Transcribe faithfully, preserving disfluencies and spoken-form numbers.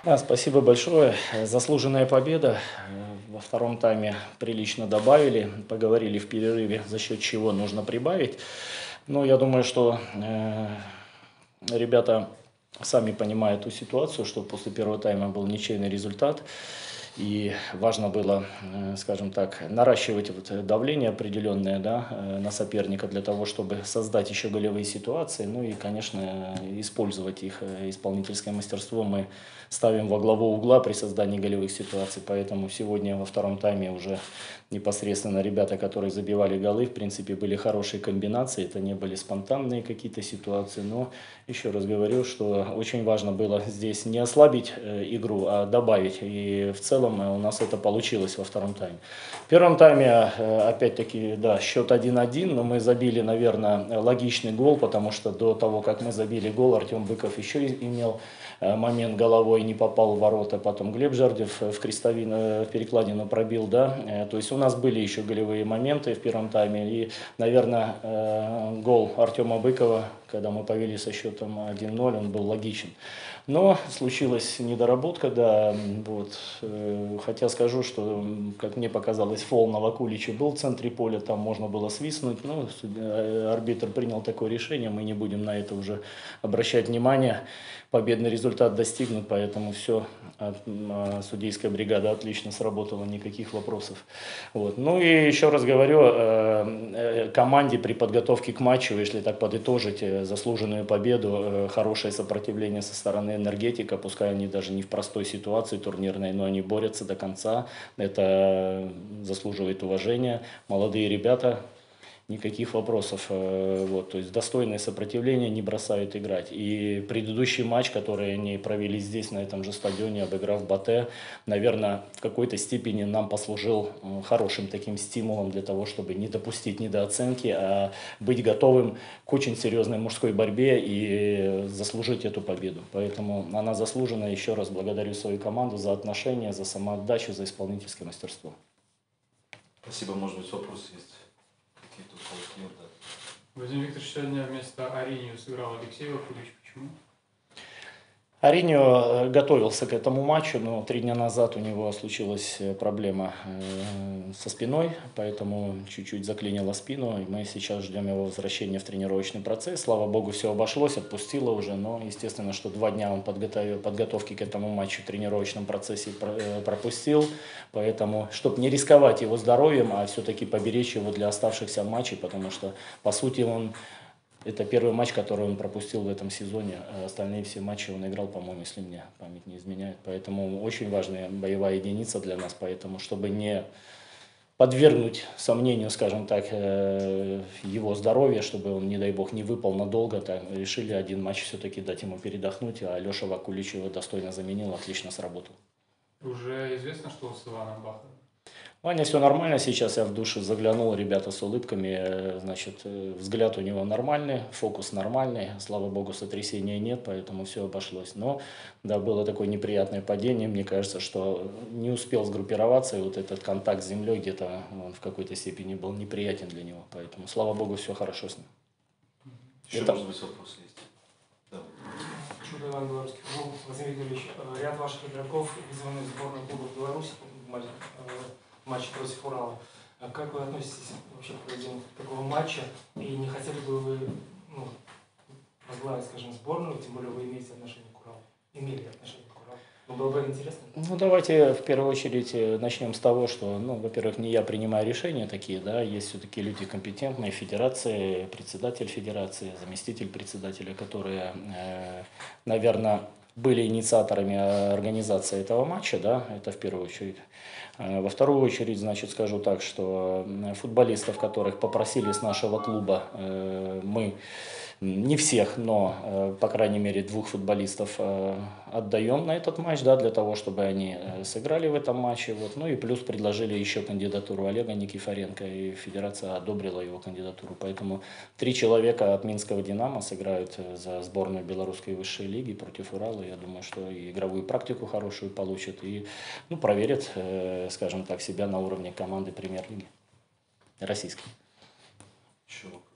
А, Спасибо большое. Заслуженная победа. Во втором тайме прилично добавили, поговорили в перерыве, за счет чего нужно прибавить. Но я думаю, что э, ребята сами понимают ту ситуацию, что после первого тайма был ничейный результат. И важно было, скажем так, наращивать вот давление определенное, да, на соперника для того, чтобы создать еще голевые ситуации. Ну и, конечно, использовать их исполнительское мастерство мы ставим во главу угла при создании голевых ситуаций. Поэтому сегодня во втором тайме уже непосредственно ребята, которые забивали голы, в принципе, были хорошие комбинации. Это не были спонтанные какие-то ситуации. Но еще раз говорю, что очень важно было здесь не ослабить игру, а добавить. И в целом у нас это получилось во втором тайме. В первом тайме, опять-таки, да, счет один-один, но мы забили, наверное, логичный гол, потому что до того, как мы забили гол, Артем Быков еще имел момент головой, не попал в ворота, потом Глеб Жердев в крестовину, в перекладину пробил, да, то есть у нас были еще голевые моменты в первом тайме, и, наверное, гол Артема Быкова, когда мы повели со счетом один-ноль, он был логичен. Но случилась недоработка, да, вот, хотя скажу, что, как мне показалось, фол на Вакулича был в центре поля, там можно было свистнуть, но арбитр принял такое решение, мы не будем на это уже обращать внимание. Победный результат достигнут, поэтому все, судейская бригада отлично сработала, никаких вопросов. Вот. Ну и еще раз говорю, команде при подготовке к матчу, если так подытожить, заслуженную победу, хорошее сопротивление со стороны Энергетика, пускай они даже не в простой ситуации турнирной, но они борются до конца, это заслуживает уважения. Молодые ребята, никаких вопросов, вот, то есть достойное сопротивление, не бросают играть. И предыдущий матч, который они провели здесь, на этом же стадионе, обыграв Батэ, наверное, в какой-то степени нам послужил хорошим таким стимулом для того, чтобы не допустить недооценки, а быть готовым к очень серьезной мужской борьбе и заслужить эту победу. Поэтому она заслужена. Еще раз благодарю свою команду за отношения, за самоотдачу, за исполнительское мастерство. Спасибо. Может быть, вопросы есть? Владимир Викторович, сегодня вместо Аринию сыграл Алексей Вакулич. Почему? Ариньо готовился к этому матчу, но три дня назад у него случилась проблема со спиной, поэтому чуть-чуть заклинило спину, и мы сейчас ждем его возвращения в тренировочный процесс. Слава богу, все обошлось, отпустило уже, но естественно, что два дня он подготовил, подготовки к этому матчу в тренировочном процессе пропустил, поэтому, чтобы не рисковать его здоровьем, а все-таки поберечь его для оставшихся матчей, потому что, по сути, он... Это первый матч, который он пропустил в этом сезоне. Остальные все матчи он играл, по-моему, если мне память не изменяет. Поэтому очень важная боевая единица для нас. Поэтому, чтобы не подвергнуть сомнению, скажем так, его здоровье, чтобы он, не дай бог, не выпал надолго, так, решили один матч все-таки дать ему передохнуть. А Леша Вакулич его достойно заменил, отлично сработал. Уже известно, что с Иваном Бахаром? Ваня, все нормально сейчас, я в душе заглянул, ребята с улыбками, значит, взгляд у него нормальный, фокус нормальный, слава богу, сотрясения нет, поэтому все обошлось. Но, да, было такое неприятное падение, мне кажется, что не успел сгруппироваться, и вот этот контакт с землей где-то в какой-то степени был неприятен для него, поэтому, слава богу, все хорошо с ним. Еще, Это... может быть, вопросы есть? Да. Чудо Иван Белорусский. Ну, Владимир Викторович, ряд ваших игроков вызваны в сборную клуба Беларуси в матче против Урала. Как вы относитесь вообще к проведению такого матча? И не хотели бы вы, ну, возглавить, скажем, сборную, тем более вы имеете отношение к Уралу? Имели отношение к Уралу? Ну, было бы интересно. Ну, давайте в первую очередь начнем с того, что, ну, во-первых, не я принимаю решения такие, да, есть все-таки люди компетентные в федерации, председатель федерации, заместитель председателя, которые, э, наверное, были инициаторами организации этого матча, да, это в первую очередь. Во вторую очередь, значит, скажу так, что футболистов, которых попросили с нашего клуба, мы, не всех, но, по крайней мере, двух футболистов отдаем на этот матч, да, для того, чтобы они сыграли в этом матче. Вот. Ну и плюс предложили еще кандидатуру Олега Никифоренко, и федерация одобрила его кандидатуру. Поэтому три человека от Минского «Динамо» сыграют за сборную белорусской высшей лиги против Урала. Я думаю, что и игровую практику хорошую получат, и, ну, проверят, скажем так, себя на уровне команды премьер-лиги российской. Чего?